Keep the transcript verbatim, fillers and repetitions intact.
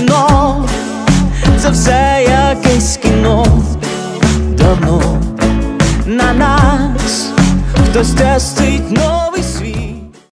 вікно, це все якесь кіно. Давно на нас хтось тестить новий світ.